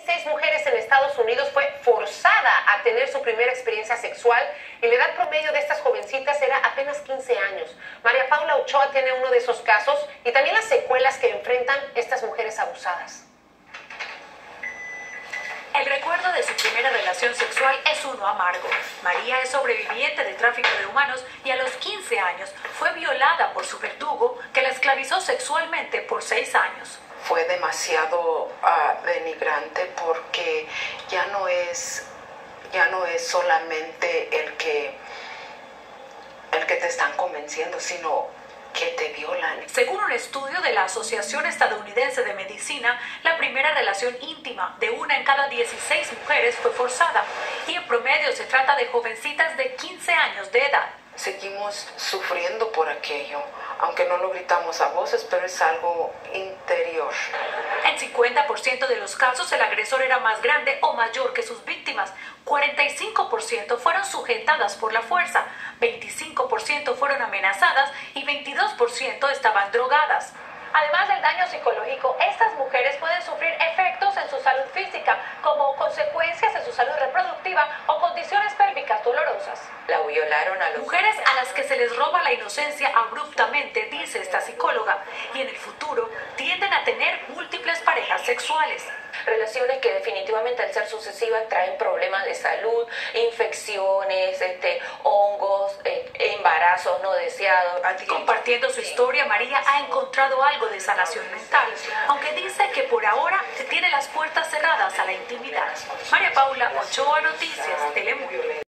6 mujeres en Estados Unidos fue forzada a tener su primera experiencia sexual y la edad promedio de estas jovencitas era apenas 15 años. María Paula Ochoa tiene uno de esos casos y también las secuelas que enfrentan estas mujeres abusadas. El recuerdo de su primera relación sexual es uno amargo. María es sobreviviente de tráfico de humanos y a los 15 años fue violada por su verdugo, que la esclavizó sexualmente por 6 años. Fue demasiado denigrante porque ya no es solamente el que te están convenciendo, sino que te violan. Según un estudio de la Asociación Estadounidense de Medicina, la primera relación íntima de una en cada 16 mujeres fue forzada y en promedio se trata de jovencitas de 15 años de edad. Seguimos sufriendo por aquello, aunque no lo gritamos a voces, pero es algo interior. En 50% de los casos el agresor era más grande o mayor que sus víctimas. 45% fueron sujetadas por la fuerza, 25% fueron amenazadas y 22% estaban drogadas. Además del daño psicológico, estas mujeres pueden sufrir efectos en su salud física, como consecuencias en su salud reproductiva o condiciones pélvicas dolorosas. La violaron a los mujeres a las que se les roba la inocencia abruptamente, dice esta psicóloga, y en el futuro tienden a tener múltiples parejas sexuales. Relaciones que definitivamente al ser sucesivas traen problemas de salud, infecciones, hongos, embarazos no deseados. Compartiendo su historia, María ha encontrado algo de sanación mental, aunque dice que por ahora tiene las puertas cerradas a la intimidad. María Paula Ochoa, Noticias Telemundo.